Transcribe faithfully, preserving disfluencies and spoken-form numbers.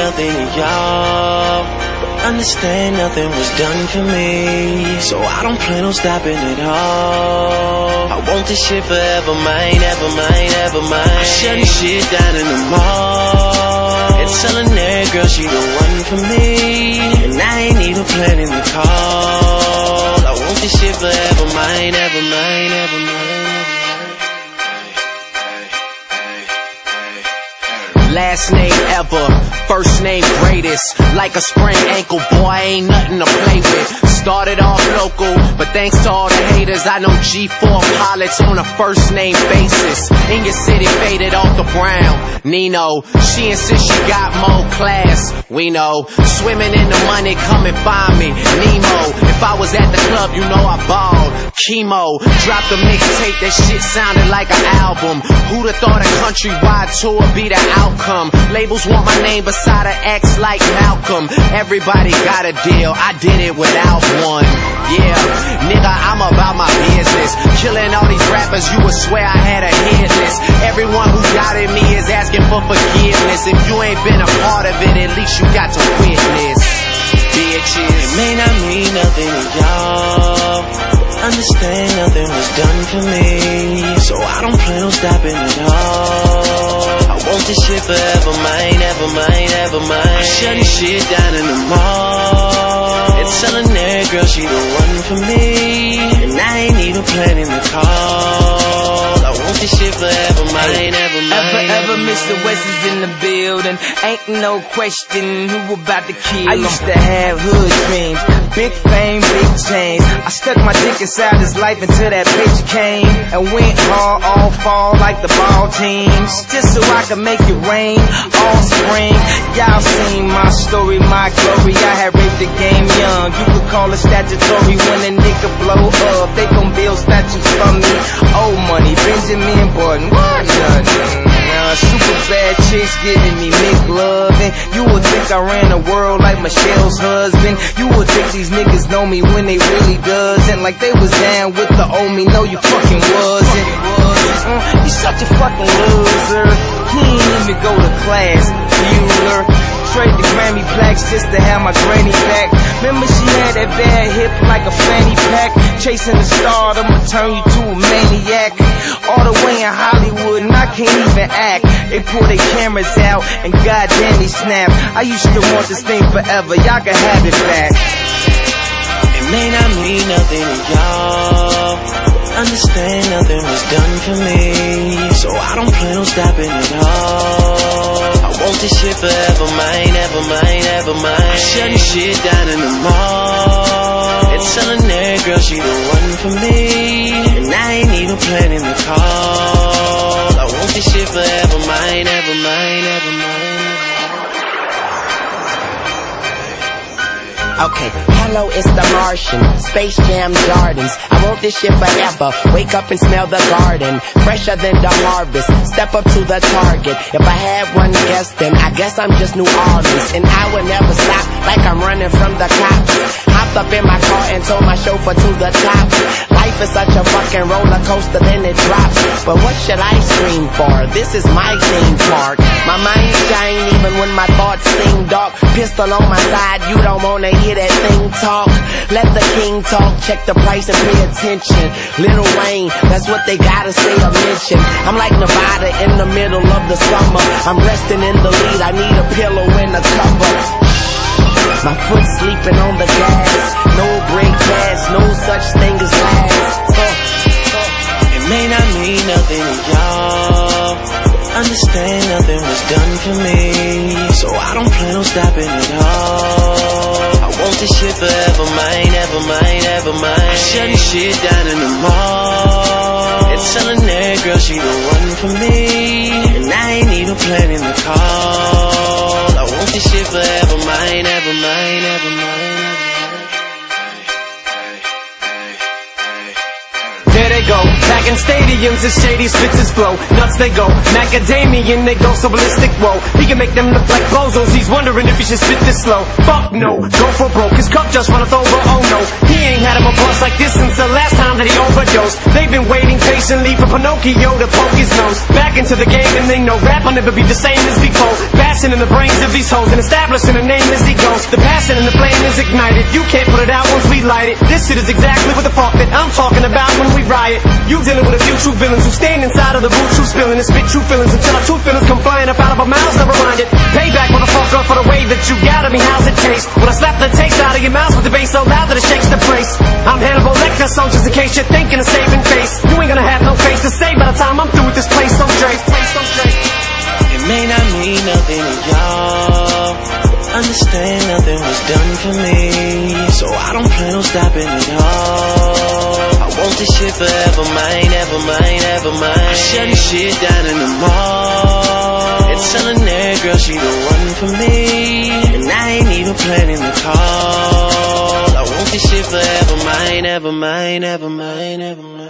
nothing to y'all, but understand nothing was done for me. So I don't plan on stopping at all. I want this shit forever, mine, ever mine, ever mine. I'm shutting shit down in the mall and telling that girl she the one for me, and I ain't even planning the call. I want this shit forever, mine, ever mine, ever mine. Last name ever, first name greatest. Like a sprained ankle, boy, ain't nothing to play with. Started off local, but thanks to all the haters, I know G four pilots on a first name basis. In your city, faded off the brown. Nino, she insists she got more class. We know, swimming in the money, come and find me. Nemo, if I was at the club, you know I balled. Kimo, dropped a mixtape, that shit sounded like an album. Who'da thought a countrywide tour be the outcome? Labels want my name beside an X like Malcolm. Everybody got a deal, I did it without one. Yeah, nigga, I'm about my business. Killing all these rappers, you would swear I had a hit list. Everyone who doubted me is asking for forgiveness. If you ain't been a part of it, at least you got to witness. Bitches, it may not mean nothing to y'all, understand nothing was done for me. So I don't plan on stopping at all. I want this shit forever, mine, ever mine, ever mine. I'm shutting shit down in the mall and telling that girl she the one for me, and I ain't even planning the call. I want this shit forever, mine, ever mine. Ever, ever, Mister West is in the building. Ain't no question who about to kill him. I used to have hood dreams, big fame, big change. I stuck my dick inside his life until that bitch came and went hard all fall like the ball teams, just so I could make it rain all spring. Y'all seen my story, my glory. I had raped the game young. You could call it statutory. When a nigga blow up, they gon' build statues for me. Old money, Benjamin Button, what nothing. Uh, super bad chicks giving me McLovin'. You would think I ran the world like Michelle's husband. You would think these niggas know me when they really doesn't. Like they was down with the old me. No, you fucking wasn't. Uh, you such a fucking loser. He ain't even go to class, Bueller. Trade the Grammy plaques just to have my granny back. Remember she had that bad hip like a fanny pack. Chasing the star, I'ma turn you to a maniac. All the way in Hollywood and I can't even act. They pull their cameras out and goddamn they snap. I used to want this thing forever, y'all can have it back. It may not mean nothing to y'all, understand nothing was done for me. So I don't plan on stopping at all. I want this shit forever, mine, ever mine, ever mine. I'm shutting shit down in the mall and telling that girl she the one for me, and I ain't even planning the call. I want this shit forever, mine, ever mine, ever mine. okay, hello, it's the Martian, Space Jam Jardins. I want this shit forever, wake up and smell the garden, fresher than the harvest, step up to the target. If I had one guess, then I guess I'm just New Orleans, and I would never stop like I'm running from the cops. Hopped up in my car and told my chauffeur to the top. Life is such a fucking roller coaster, then it drops. But what should I scream for? This is my theme park. My mind shine even when my thoughts sing dark. Pistol on my side, you don't wanna hear that thing talk. Let the king talk, check the price and pay attention. Lil Wayne, that's what they gotta say or mention. I'm like Nevada in the middle of the summer. I'm resting in the lead, I need a pillow and a cover. My foot sleeping on the gas, no brake pads, no such thing as last. uh, uh. It may not mean nothing to y'all, understand nothing was done for me, so I don't plan on stopping at all. I want this shit forever, mine, ever mine, ever mine. I'm shutting shit down in the mall and telling that girl she the one for me, and I ain't even planning the call. I want this shit forever, mine, ever mine, ever mine. There they go, back in stadiums as shady spits flow. Nuts they go, macadamian they go so ballistic, whoa. He can make them look like bozos, he's wondering if he should spit this slow. Fuck no, go for broke, his cup just runneth over, oh no. He ain't had him a bust like this since the last time found that he overdosed. They've been waiting patiently for Pinocchio to poke his nose back into the game, and they know rap will never be the same as before. Bashing in the brains of these hoes and establishing a name as he goes. The passion and the flame is ignited. You can't put it out once we light it. This shit is exactly what the fuck that I'm talking about when we riot. You dealing with a few true villains who stand inside of the booth, true spilling and spit true feelings until our true feelings come flying up out of our mouths. Never mind it. Payback, motherfucker, for the way that you got at me. How's it taste? When I slap the taste out of your mouth with the bass so loud that it shakes the place. I'm Hannibal Lecter, so just in case you're thinking of saving face, you ain't gonna have no face to say by the time I'm through with this place so straight. Place so straight. It may not mean nothing to y'all, understand nothing was done for me, so I don't plan on stopping at all. I want this shit forever, mine, ever mine, ever mine. I'm shutting shit down in the mall and telling that girl she the one for me, and I ain't even planning the call. I want this shit forever, mine, ever mine, ever mine, ever mine.